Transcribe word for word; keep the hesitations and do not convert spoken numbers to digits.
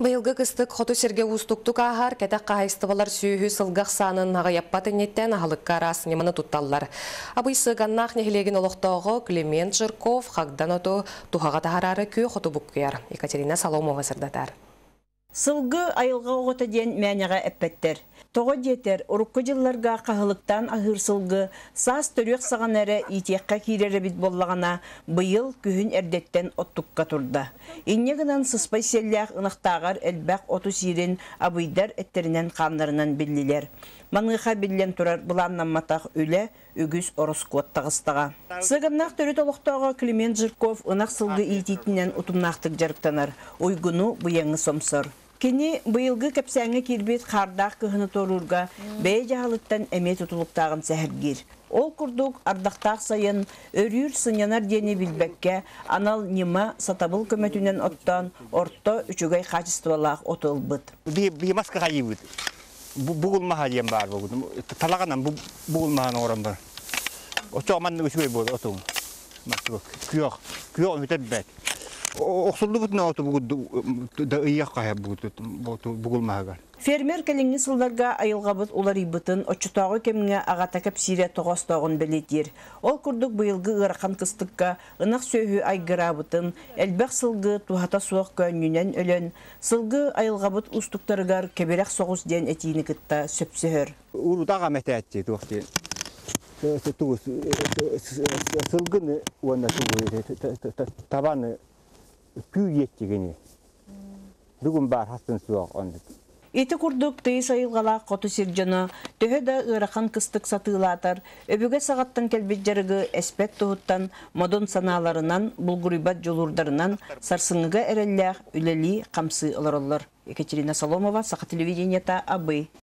Быйылгы кыстык хоту серге устуктук ахар, кәтәк қағайстывалар сүйі сылғақ санын ағаяппатын еттен ағылыққа расынеманы тутталлар. Абыйсы ганнақ нехілеген олықтауғы Климент Жирков қағдан оту тухаға тахарары күй хоту бұққияр. Екатерина Соломова сырдатар. Сылгы айылға оғыта ден мәнеға әппеттер. Тоғы детер, ұрыққы жылларға қағылықтан ағыр сылгы, саас төрек саған әрі итекқа кейрері бит боллағана бұйыл күхін әрдеттен оттыққа тұрды. Иннегінен сыспай селләқ ынықтағар әлбәқ оту сирен абыйдар әттерінен қанларынан білілер. Маңыға білен тұрар бұланнан матақ өлі үгіз орыс қуаттағыстыға. Сығыннақ түрі толықтауға Климент Жирков ынақ сылгы итетінен ұтымнақтық жарықтанар, ойгыну бұяңы сомсыр. Кені бұйылғы кәпсәңі кербет қардақ күхіні торурға бәй жағалыттан әмет ұтылықтағын сәхіргер. Ол күрдік ардақтақ сайын өрір сынянар дені білбәкке анал нема сатабыл көмәтінен оттан орто үчігай қачыстывалақ отыл бұд. Беймасқа қайы бұд. Бұғылмаға дем бар бұғылым. Талағанан бұғылмаған орын бар. Оқтоғыманның үшігай болды отуң. Күйоқ, күйоқ үмітер бәк. Оқсылды бұтына оты бұғылды ұйақ қайы бұғылмағағар. Фермер кәліңі сылдарға айылға бұт олар ибытын отчутағы кеміңе ағата кәп сирия тоғыстағын білетер. Ол күрдік бұйылғы ғырқан кыстыққа ынақ сөйі айгыра бұтын, әлбәқ сылғы тухата суық көнінен өлін, сылғы айылға бұт ұстықтарығар кәберек соғыс ден әтейіні кітта сөпсігір. Ұрудаға мәті әтті тұқты. Сылғыны табаны күй еттігіне. Бүгін бар хастын суақ ондық. Ити курдук тыйыс айылғала қоту сиржаны, төһө да ырақан кыстык сатылатар, өбіге сағаттан кәлбет жарығы әспет тұғыттан, модон саналарынан, бұлғырибат жолурдарынан, сарсыңыға әрелләқ үләли қамсы ыларылар. Екатерина Соломова, Сақа телевидениета, Абы.